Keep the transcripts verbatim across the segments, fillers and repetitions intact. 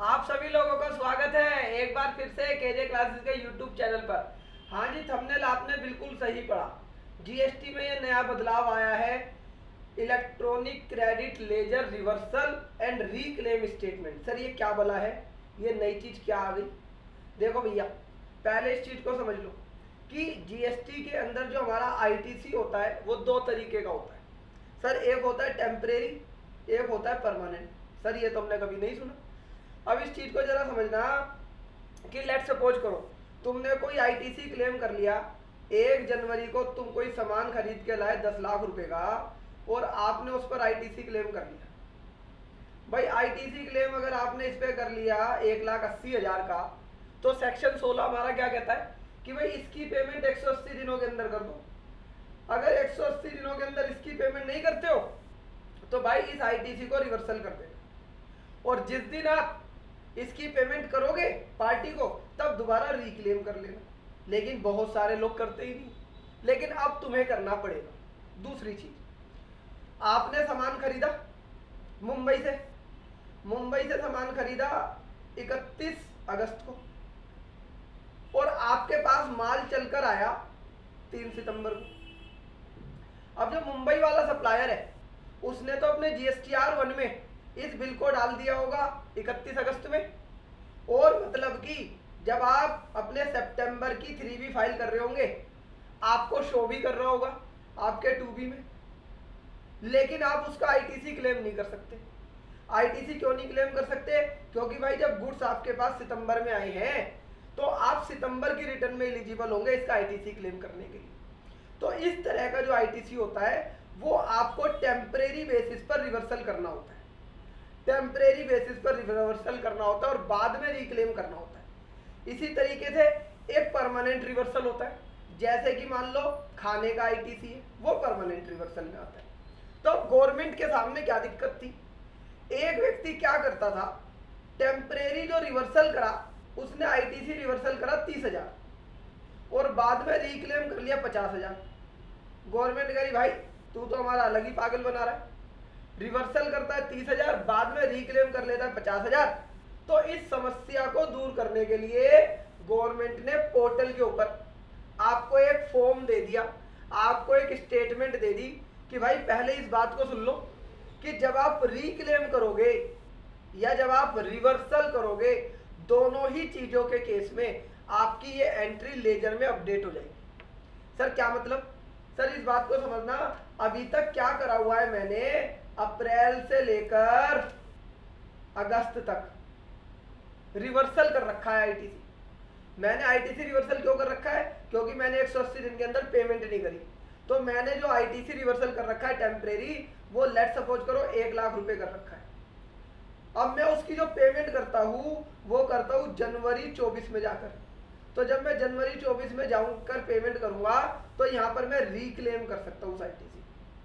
आप सभी लोगों का स्वागत है एक बार फिर से केजे क्लासेस के यूट्यूब चैनल पर। हाँ जी, थंबनेल आपने बिल्कुल सही पढ़ा। जीएसटी में ये नया बदलाव आया है, electronic credit ledger reversal and reclaim statement. Sir ये क्या बोला है, ये नई चीज क्या आ गई? देखो भैया, पहले इस चीज को समझ लो कि जीएसटी के अंदर जो हमारा आईटीसी होता है वो दो तरीके का होता है। सर एक होता है टेम्परेरी, एक होता है परमानेंट। सर ये तो हमने कभी नहीं सुना। अब इस चीज को जरा समझना कि लेट सपोज करो तुमने कोई आईटीसी क्लेम कर लिया, एक जनवरी को तुम कोई सामान खरीद के लाए दस लाख रुपए का और आपने उस पर आईटीसी क्लेम कर लिया। भाई आईटीसी क्लेम अगर आपने इस पे कर लिया एक लाख अस्सी हजार का, तो सेक्शन सोलह हमारा क्या कहता है कि भाई इसकी पेमेंट एक सौ अस्सी दिनों के अंदर कर दो। अगर एक सौ अस्सी दिनों के अंदर इसकी पेमेंट नहीं करते हो तो भाई इस आईटीसी को रिवर्सल कर देना, और जिस दिन आप इसकी पेमेंट करोगे पार्टी को तब दोबारा रिक्लेम कर लेना। लेकिन बहुत सारे लोग करते ही नहीं, लेकिन अब तुम्हें करना पड़ेगा। दूसरी चीज, आपने सामान खरीदा मुंबई से, मुंबई से सामान खरीदा इकतीस अगस्त को, और आपके पास माल चलकर आया तीन सितंबर को। अब जो मुंबई वाला सप्लायर है उसने तो अपने जीएसटीआर वन में इस बिल को डाल दिया होगा इकतीस अगस्त में, और मतलब कि जब आप अपने सितंबर की थ्री बी फाइल कर रहे होंगे आपको शो भी कर रहा होगा आपके टू बी में, लेकिन आप उसका आईटीसी क्लेम नहीं कर सकते। आईटीसी क्यों नहीं क्लेम कर सकते? क्योंकि भाई जब गुड्स आपके पास सितंबर में आए हैं तो आप सितंबर की रिटर्न में एलिजिबल होंगे इसका आईटीसी क्लेम करने के लिए। तो इस तरह का जो आईटीसी होता है वो आपको टेम्परेरी बेसिस पर रिवर्सल करना होता है, टेम्परेरी बेसिस पर रिवर्सल करना होता है और बाद में रिक्लेम करना होता है। इसी तरीके से एक परमानेंट रिवर्सल होता है, जैसे कि मान लो खाने का आईटीसी है वो परमानेंट रिवर्सल में आता है। तो गवर्नमेंट के सामने क्या दिक्कत थी, एक व्यक्ति क्या करता था, टेम्परेरी जो रिवर्सल करा उसने आईटीसी रिवर्सल करा तीस हजार और बाद में रिक्लेम कर लिया पचास हजार। गवर्नमेंट कह रही भाई तू तो हमारा अलग ही पागल बना रहा है, रिवर्सल करता है तीस हजार बाद में रिक्लेम कर लेता है पचास हजार। तो इस समस्या को दूर करने के लिए गवर्नमेंट ने पोर्टल के ऊपर आपको एक फॉर्म दे दिया, आपको एक स्टेटमेंट दे दी कि भाई पहले इस बात को सुन लो कि जब आप रिक्लेम करोगे या जब आप रिवर्सल करोगे, दोनों ही चीजों के केस में आपकी ये एंट्री लेजर में अपडेट हो जाएगी। सर क्या मतलब? सर इस बात को समझना, अभी तक क्या करा हुआ है मैंने, अप्रैल से लेकर अगस्त तक रिवर्सल कर रखा है आईटीसी। मैंने आईटीसी रिवर्सल क्यों कर रखा है? क्योंकि मैंने एक सौ अस्सी दिन के अंदर पेमेंट नहीं करी। तो मैंने जो आईटीसी रिवर्सल कर रखा है टेम्परेरी, वो लेट सपोज करो एक लाख रुपए कर रखा है। अब मैं उसकी जो पेमेंट करता हूँ वो करता हूँ जनवरी चौबीस में जाकर। तो जब मैं जनवरी चौबीस में जाऊंकर पेमेंट करूंगा तो यहाँ पर मैं रिक्लेम कर सकता हूँ आईटीसी।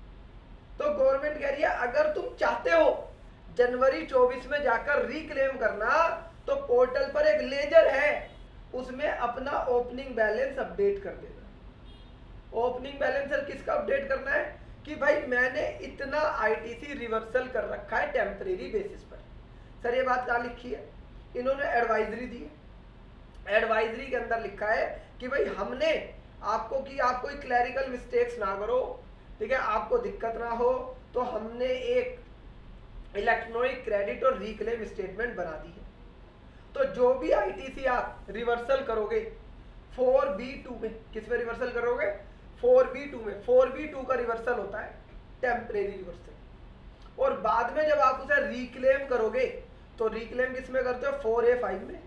तो गवर्नमेंट कह रही है अगर तुम चाहते हो जनवरी चौबीस में जाकर रिक्लेम करना तो पोर्टल पर एक लेजर है, उसमें अपना ओपनिंग बैलेंस अपडेट कर देना। ओपनिंग बैलेंस सर किसका अपडेट करना है कि भाई मैंने इतना आईटीसी रिवर्सल कर रखा है टेम्परेरी बेसिस पर। सर ये बात कहाँ लिखी है? इन्होंने एडवाइजरी दी है। एडवाइजरी के अंदर लिखा है कि भाई हमने आपको कि आप कोई क्लैरिकल मिस्टेक्स ना करो, ठीक है, आपको दिक्कत ना हो, तो हमने एक इलेक्ट्रॉनिक क्रेडिट और रिक्लेम स्टेटमेंट बना दी है। तो जो भी आईटीसी आप रिवर्सल करोगे फोर बी टू में, किस में रिवर्सल करोगे? फोर बी टू में। फोर बी टू का रिवर्सल होता है टेम्परेरी रिवर्सल, और बाद में जब आप उसे रिक्लेम करोगे तो रिक्लेम किस में करते हो? फोर ए फाइव में,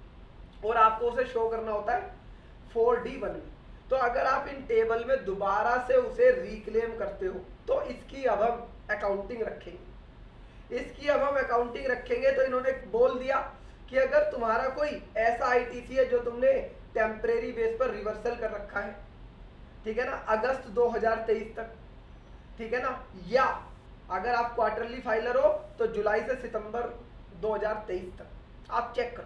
और आपको उसे शो करना होता है फोर डी वन में। तो अगर आप इन टेबल में दोबारा से उसे रिक्लेम करते हो तो इसकी अब हम अकाउंटिंग रखेंगे। इसकी अब हम अकाउंटिंग रखेंगे तो इन्होंने बोल दिया कि अगर तुम्हारा कोई ऐसा आईटीसी है जो तुमने टेम्परेरी बेस पर रिवर्सल कर रखा है, ठीक है ना, अगस्त दो हज़ार तेईस तक, ठीक है ना, या अगर आप क्वार्टरली फाइलर हो तो जुलाई से सितंबर दो हज़ार तेईस तक आप चेक कर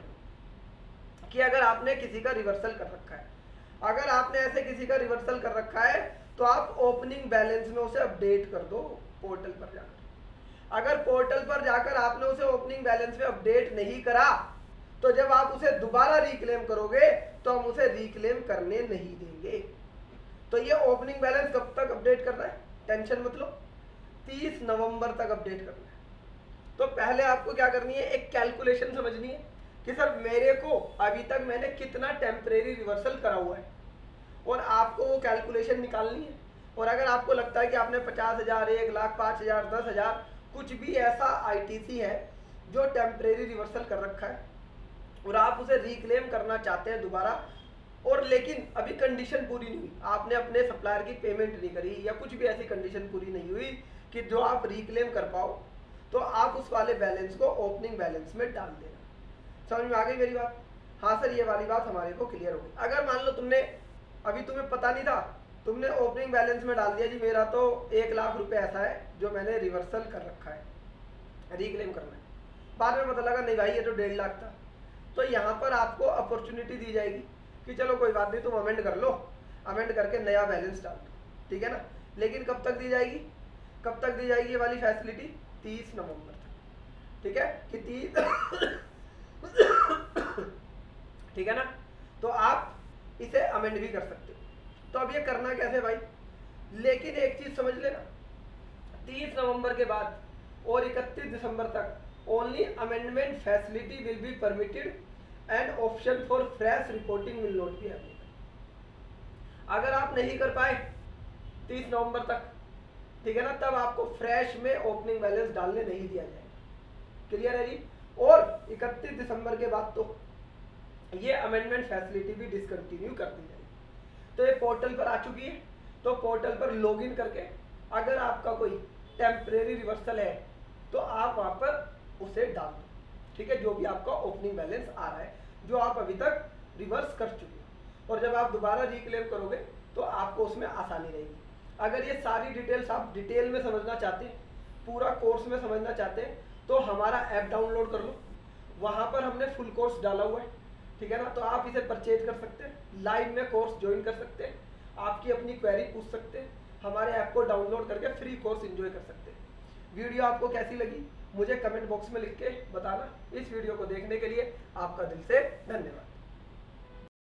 लो कि अगर आपने किसी का रिवर्सल कर रखा है। अगर आपने ऐसे किसी का रिवर्सल कर रखा है तो आप ओपनिंग बैलेंस में उसे अपडेट कर दो पोर्टल पर जाकर। अगर पोर्टल पर जाकर आपने उसे ओपनिंग बैलेंस में अपडेट नहीं करा तो जब आप उसे दोबारा रिक्लेम करोगे तो हम उसे रिक्लेम करने नहीं देंगे। तो ये ओपनिंग बैलेंस कब तक अपडेट करना है, टेंशन मत लो, तीस नवंबर तक अपडेट करना है। तो पहले आपको क्या करनी है, एक कैलकुलेशन समझनी है कि सर मेरे को अभी तक मैंने कितना टेम्परेरी रिवर्सल करा हुआ है, और आपको वो कैलकुलेशन निकालनी है। और अगर आपको लगता है कि आपने पचास हजार, एक लाख, पाँच हजार, दस हजार, कुछ भी ऐसा आईटीसी है जो टेम्परेरी रिवर्सल कर रखा है और आप उसे रिक्लेम करना चाहते हैं दोबारा, और लेकिन अभी कंडीशन पूरी नहीं हुई, आपने अपने सप्लायर की पेमेंट नहीं करी या कुछ भी ऐसी कंडीशन पूरी नहीं हुई कि जो आप रिक्लेम कर पाओ, तो आप उस वाले बैलेंस को ओपनिंग बैलेंस में डाल देना। समझ में आ गई मेरी बात? हाँ सर, ये वाली बात हमारे को क्लियर हो गई। अगर मान लो तुमने अभी तुम्हें पता नहीं था, तुमने ओपनिंग बैलेंस में डाल दिया जी मेरा तो एक लाख रुपए ऐसा है जो मैंने रिवर्सल कर रखा है, रिक्लेम करना है, बाद में पता लगा नहीं भाई ये तो डेढ़ लाख था, तो यहाँ पर आपको अपॉर्चुनिटी दी जाएगी कि चलो कोई बात नहीं, तुम अमेंड कर लो, अमेंड करके नया बैलेंस डाल दो, ठीक है ना। लेकिन कब तक दी जाएगी, कब तक दी जाएगी ये वाली फैसिलिटी, तीस नवंबर तक, ठीक है कि तीस ठीक है ना। तो आप इसे अमेंड भी कर सकते हो। तो अब ये करना कैसे भाई, लेकिन एक चीज समझ लेना, तीस नवंबर के बाद और इकतीस दिसंबर तक only amendment facility will be permitted and option for fresh reporting will not be available. अगर आप नहीं कर पाए तीस नवंबर तक, ठीक है ना, तब आपको फ्रेश में ओपनिंग बैलेंस डालने नहीं दिया जाएगा। क्लियर है जी। और इकतीस दिसंबर के बाद तो ये अमेंडमेंट फैसिलिटी भी डिसकंटिन्यू कर दी जाएगी। तो ये पोर्टल पर आ चुकी है, तो पोर्टल पर लॉगिन करके अगर आपका कोई टेम्परेरी रिवर्सल है तो आप वहां पर उसे डाल दो, ठीक है, जो भी आपका ओपनिंग बैलेंस आ रहा है जो आप अभी तक रिवर्स कर चुके हो। और जब आप दोबारा रिक्लेम करोगे तो आपको उसमें आसानी रहेगी। अगर ये सारी डिटेल्स आप डिटेल में समझना चाहते हैं, पूरा कोर्स में समझना चाहते हैं, तो हमारा ऐप डाउनलोड कर लो, वहां पर हमने फुल कोर्स डाला हुआ है, ठीक है ना। तो आप इसे परचेज कर सकते हैं, लाइव में कोर्स ज्वाइन कर सकते हैं, आपकी अपनी क्वेरी पूछ सकते हैं, हमारे ऐप को डाउनलोड करके फ्री कोर्स एंजॉय कर सकते हैं। वीडियो आपको कैसी लगी मुझे कमेंट बॉक्स में लिख के बताना। इस वीडियो को देखने के लिए आपका दिल से धन्यवाद।